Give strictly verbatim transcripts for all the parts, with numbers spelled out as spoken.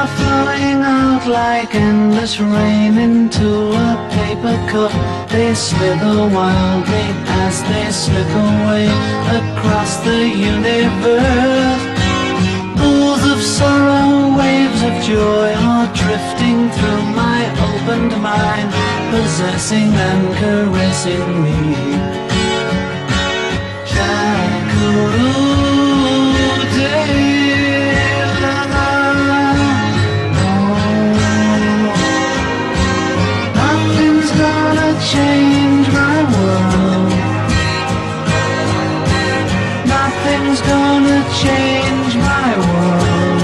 are flowing out like endless rain into a paper cup. They slither wildly as they slip away across the universe. Pools of sorrow, waves of joy are drifting through my opened mind, possessing and caressing me. Nothing's gonna change my world. Nothing's gonna change my world.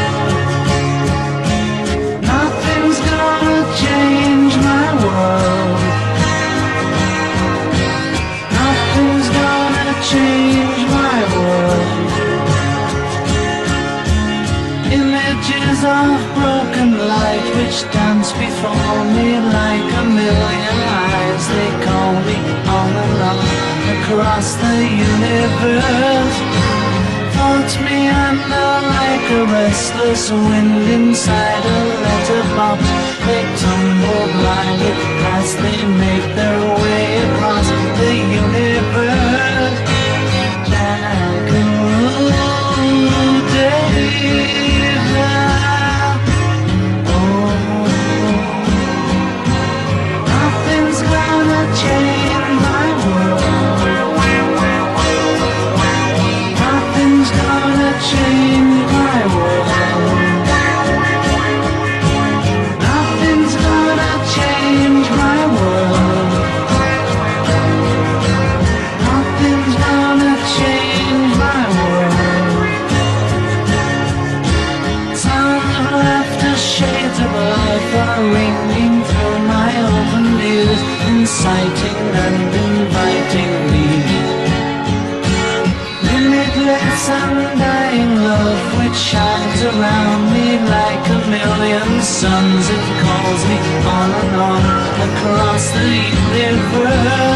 Nothing's gonna change my world. Nothing's gonna change my world. Images of broken light which dance before me like a million eyes. They call me on and on across the universe. Thoughts meander like a restless wind inside a letterbox. They tumble blindly as they make their way across the universe. Jackaroo Dave. Oh, nothing's gonna change my world. Nothing's gonna change my world. Nothing's gonna change my world. Nothing's gonna change my world. Sounds of laughter, shades of life are ringing through my open ears, inciting and inviting me. Limitless undying love which shines around me like a million suns. It calls me on and on across the universe.